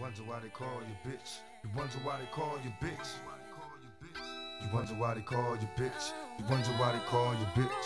wonder why they call you bitch. You wonder why they call you bitch. You wonder why they call you bitch. You wonder why they call you bitch.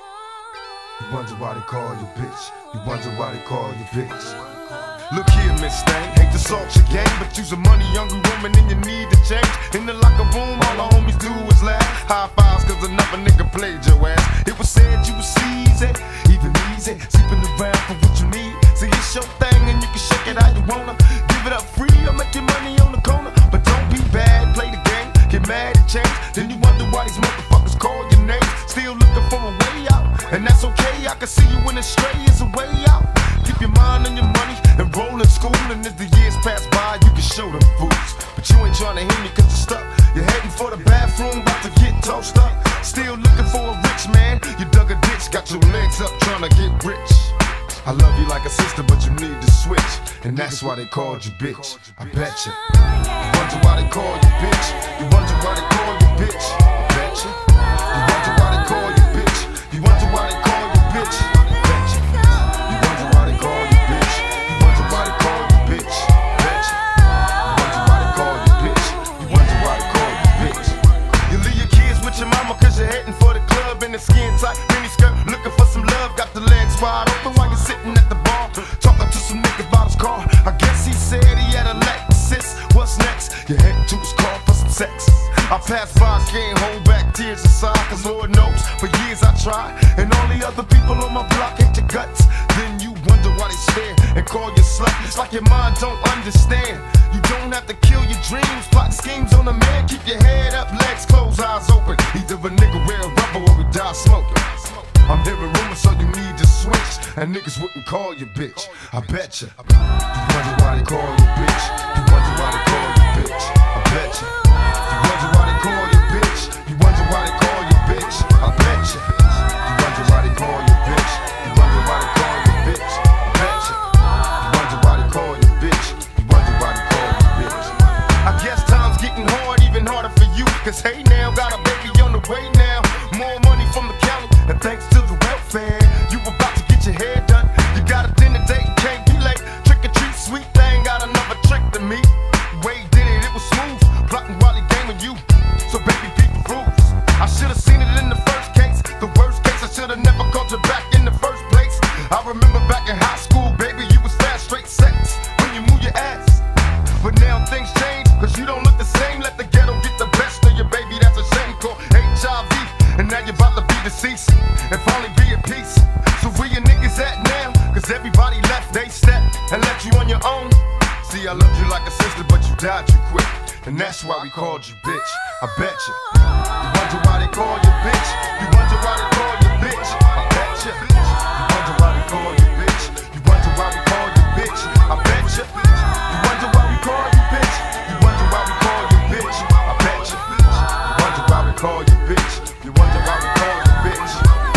You wonder why they call you bitch. You wonder why they call you bitch. Look here, Miss Thang, hate to salt your game, but you's a money-hungry woman and you need to change. In the locker room, all the homies do is laugh. High fives cause another nigga played your ass. It was said you was easy, even easy, sleeping around for what you need. See, it's your thing and you can shake it how you wanna. Give it up free or make your money on the corner. But don't be bad, play the game, get mad and change. Then you wonder why these motherfuckers call your name. Still looking for a way out, and that's okay. I can see you when it's stray is a way out. Keep your mind on your money and roll in school, and as the years pass by, you can show them fools. But you ain't trying to hear me cause you're stuck. You're heading for the bathroom, about to get tossed up. Still looking for a rich man. You dug a ditch, got your legs up trying to get rich. I love you like a sister, but you need to switch, and that's why they called you bitch. I betcha. You wonder why they call you bitch. You wonder why they call you bitch. I betcha. You wonder why they call you bitch. You wonder why they call you bitch. I betcha. You wonder why they call you bitch. You wonder why they call you bitch. I betcha. You wonder why they call you bitch. You wonder why they call you bitch. You leave your kids with your mama cause you're heading for the club in the skin tight mini skirt, looking for some love. Got the legs wide open while you're sitting at the bar, talking to some nigga about his car. I guess he said he had a Lexus. What's next? You're heading to his car for some sex. I pass by, can't hold back tears aside, cause Lord knows for years I tried, and all the other people on my block hate your guts. Then you wonder why they stare and call you slut. It's like your mind don't understand. You don't have to kill your dreams, plot schemes on a man. Keep your head up, legs closed, eyes open. Either a nigga wear a rubber or we die smoking. I'm hearing rumors, so you need to switch, and niggas wouldn't call you bitch. I betcha. You wonder why they call you bitch. You wonder why they call you bitch. I betcha. You wonder why they call you bitch. You wonder why they call you bitch. I betcha. You wonder why they call you bitch. You wonder why they call you bitch. I betcha. You wonder why they call you bitch. You wonder why they call you bitch. I guess time's getting hard, even harder for you, cause hey now, got a baby on the way now. More money from the county, and thanks to the welfare, you about to get your hair done. You got a dinner date, can't be late. Trick or treat, sweet thing, got another trick to me. Way did it, it was smooth, plotting while he gaming you. So baby, beat the rules. I should've seen it in the first case. The worst case, I should've never called you back in the first place. I remember back in high school, baby, you was fast, straight sex when you move your ass. But now things change, cause you don't look the same. Let the ghetto get the best of you, baby, that's a shame called HIV. And now you're about to be deceased and finally be at peace. So where your niggas at now? Cause everybody left, they stepped and left you on your own. See, I loved you like a sister, but you died too quick, and that's why we called you bitch. I betcha. You wonder why they call you bitch. You wonder why they call you bitch. I betcha. You wonder why they call you bitch. You wonder why we call you bitch. I betcha. You wonder why we call you bitch. You wonder why we call you bitch. I betcha. You wonder why we call you bitch. You wonder why we call you bitch.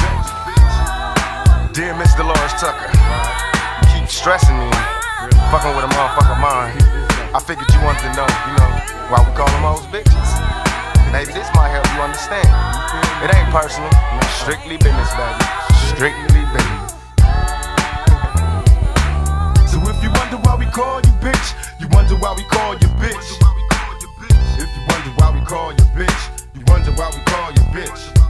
Dear Miss Dolores Tucker, you keep stressing me, fucking with a motherfucker mind. I figured you wanted to know, why we call them hoes bitches. Maybe this might help you understand. It ain't personal, strictly business, baby. Strictly business. So if you wonder why we call you bitch, you wonder why we call you bitch. If you wonder why we call you bitch, you wonder why we call you bitch.